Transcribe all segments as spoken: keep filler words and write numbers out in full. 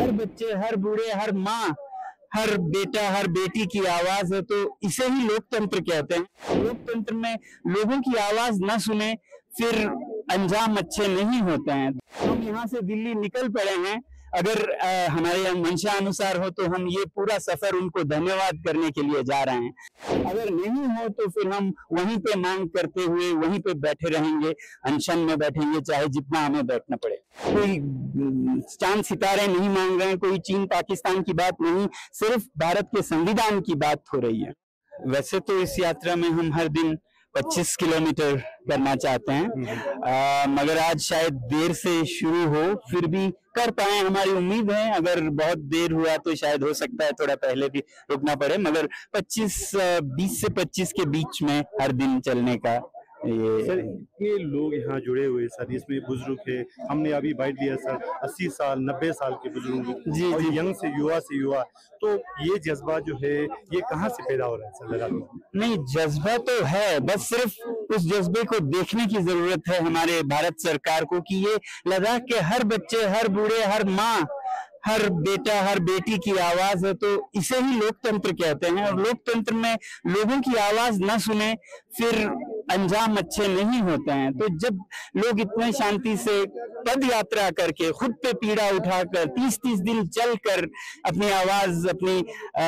हर बच्चे, हर बूढ़े, हर माँ, हर बेटा, हर बेटी की आवाज है, तो इसे ही लोकतंत्र कहते हैं। लोकतंत्र में लोगों की आवाज न सुने फिर अंजाम अच्छे नहीं होते हैं। हम यहाँ से दिल्ली निकल पड़े हैं। अगर आ, हमारे मंशा अनुसार हो तो हम ये पूरा सफर उनको धन्यवाद करने के लिए जा रहे हैं। अगर नहीं हो तो फिर हम वहीं पे मांग करते हुए वहीं पे बैठे रहेंगे, अनशन में बैठेंगे, चाहे जितना हमें बैठना पड़े। कोई चांद सितारे नहीं मांग रहे हैं, कोई चीन पाकिस्तान की बात नहीं, सिर्फ भारत के संविधान की बात हो रही है। वैसे तो इस यात्रा में हम हर दिन पच्चीस किलोमीटर करना चाहते हैं, आ, मगर आज शायद देर से शुरू हो, फिर भी कर पाए, हमारी उम्मीद है। अगर बहुत देर हुआ तो शायद हो सकता है थोड़ा पहले भी रुकना पड़े, मगर पच्चीस बीस से पच्चीस के बीच में हर दिन चलने का ये सर, ये लोग यहाँ जुड़े हुए सर, इसमें बुजुर्ग है, हमने अभी बाइट लिया सर, अस्सी साल नब्बे साल के बुजुर्ग जी और जी यंग से युवा से युवा, तो ये जज्बा जो है ये कहाँ से पैदा हो रहा है सर लद्दाख में? नहीं, जज्बा तो है, बस सिर्फ उस जज्बे को देखने की जरूरत है हमारे भारत सरकार को कि ये लद्दाख के हर बच्चे, हर बूढ़े, हर माँ, हर बेटा, हर बेटी की आवाज है, तो इसे ही लोकतंत्र कहते हैं। और लोकतंत्र में लोगों की आवाज न सुने फिर अंजाम अच्छे नहीं होते हैं। तो जब लोग इतने शांति से पद यात्रा करके, खुद पे पीड़ा उठाकर, तीस तीस दिन चलकर अपनी आवाज, अपनी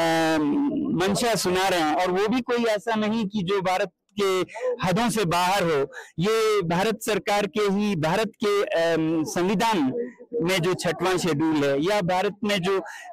मंशा सुना रहे हैं, और वो भी कोई ऐसा नहीं कि जो भारत के हदों से बाहर हो, ये भारत सरकार के ही, भारत के संविधान में जो छठवां शेड्यूल है, या भारत में जो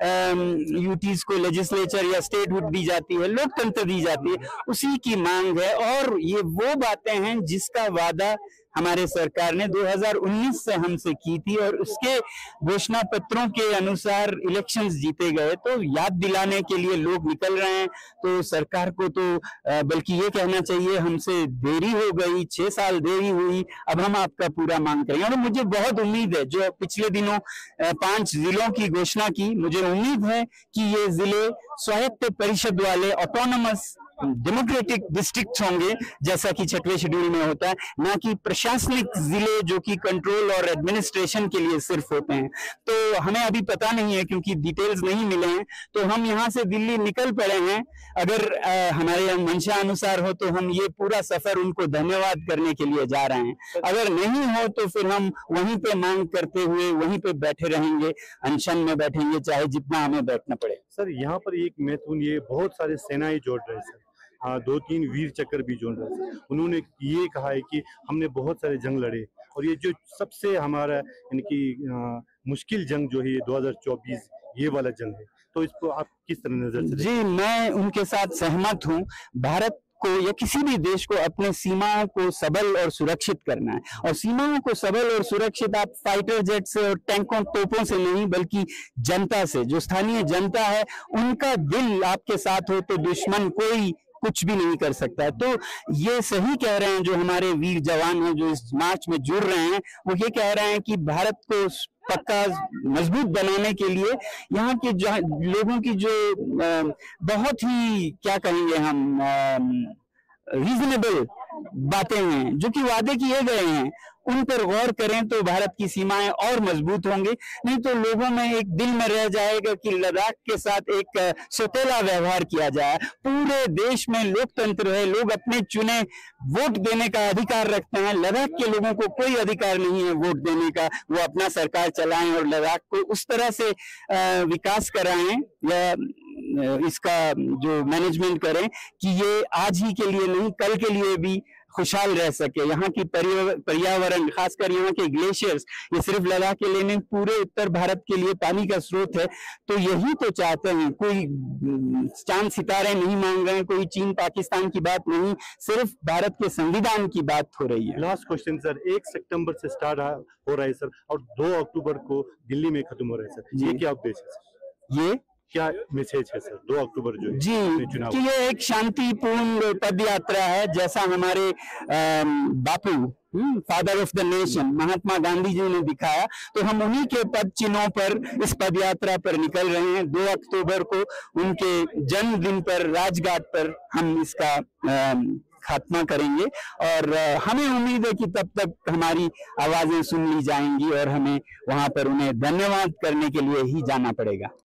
यूटीज को लेजिस्लेचर या स्टेटहुड दी जाती है, लोकतंत्र दी जाती है, उसी की मांग है। और ये वो बातें हैं जिसका वादा हमारे सरकार ने दो हज़ार उन्नीस से हमसे की थी, और उसके घोषणा पत्रों के अनुसार इलेक्शंस जीते गए। तो याद दिलाने के लिए लोग निकल रहे हैं। तो सरकार को तो बल्कि ये कहना चाहिए, हमसे देरी हो गई, छह साल देरी हुई, अब हम आपका पूरा मांग करेंगे। और मुझे बहुत उम्मीद है, जो पिछले दिनों पांच जिलों की घोषणा की, मुझे उम्मीद है कि ये जिले स्वायत्त परिषद वाले ऑटोनमस डेमोक्रेटिक डिस्ट्रिक्ट होंगे, जैसा कि छठवें शेड्यूल में होता है, ना कि प्रशासनिक जिले जो कि कंट्रोल और एडमिनिस्ट्रेशन के लिए सिर्फ होते हैं। तो हमें अभी पता नहीं है, क्योंकि डिटेल्स नहीं मिले हैं, तो हम यहाँ से दिल्ली निकल पड़े हैं। अगर आ, हमारे मंशा अनुसार हो तो हम ये पूरा सफर उनको धन्यवाद करने के लिए जा रहे हैं। अगर नहीं हो तो फिर हम वहीं पे मांग करते हुए वहीं पे बैठे रहेंगे, अनशन में बैठेंगे, चाहे जितना हमें बैठना पड़े। सर, यहाँ पर एक महत्वपूर्ण, ये बहुत सारे सेनाएं जोड़ रहे हैं सर, हाँ, दो तीन वीर चक्र भी जोड़ रहे हैं। उन्होंने ये कहा है कि हमने बहुत सारे जंग लड़े, और ये जो सबसे हमारा इनकी मुश्किल जंग जो है दो हज़ार चौबीस ये वाला जंग है, तो इसको आप किस तरह नजर से? जी, मैं उनके साथ सहमत हूँ। भारत को या किसी भी देश को अपने सीमाओं को सबल और सुरक्षित करना है, और सीमाओं को सबल और सुरक्षित आप फाइटर जेट से और टैंकों, तोपों से नहीं, बल्कि जनता से, जो स्थानीय जनता है, उनका दिल आपके साथ हो तो दुश्मन कोई कुछ भी नहीं कर सकता है। तो ये सही कह रहे हैं जो हमारे वीर जवान हैं, जो इस मार्च में जुड़ रहे हैं, वो ये कह रहे हैं कि भारत को पक्का मजबूत बनाने के लिए यहाँ के लोगों की जो बहुत ही, क्या कहेंगे हम, रीजनेबल बातें हैं, जो कि वादे किए गए हैं, उन पर गौर करें तो भारत की सीमाएं और मजबूत होंगी। नहीं तो लोगों में एक दिल में रह जाएगा कि लद्दाख के साथ एक सौतेला व्यवहार किया जाए। पूरे देश में लोकतंत्र है, लोग अपने चुने वोट देने का अधिकार रखते हैं। लद्दाख के लोगों को कोई अधिकार नहीं है वोट देने का। वो अपना सरकार चलाएं और लद्दाख को उस तरह से विकास कराएं या इसका जो मैनेजमेंट करें कि ये आज ही के लिए नहीं, कल के लिए भी खुशहाल रह सके। यहाँ की पर्यावरण, खासकर यहाँ के ग्लेशियर्स, ये सिर्फ लद्दाख के लिए नहीं, पूरे उत्तर भारत के लिए पानी का स्रोत है। तो यही तो चाहते हैं। कोई चांद सितारे नहीं मांग रहे हैं, कोई चीन पाकिस्तान की बात नहीं, सिर्फ भारत के संविधान की बात हो रही है। लास्ट क्वेश्चन सर, एक सितंबर से स्टार्ट हो रहा है सर, और दो अक्टूबर को दिल्ली में खत्म हो रहा है सर, ये क्या उद्देश्य है सर? ये क्या मैसेज है सर, दो अक्टूबर जो है जी चुनाव कि ये एक शांतिपूर्ण पद यात्रा है, जैसा हमारे Bapu, father of the nation, Mahatma Gandhi ji ने दिखाया। तो हम उन्हीं के पद चिन्हों पर इस पद यात्रा पर निकल रहे हैं। दो अक्टूबर को उनके जन्मदिन पर राजघाट पर हम इसका खात्मा करेंगे। और हमें उम्मीद है कि तब तक हमारी आवाजें सुन ली जाएंगी और हमें वहां पर उन्हें धन्यवाद करने के लिए ही जाना पड़ेगा।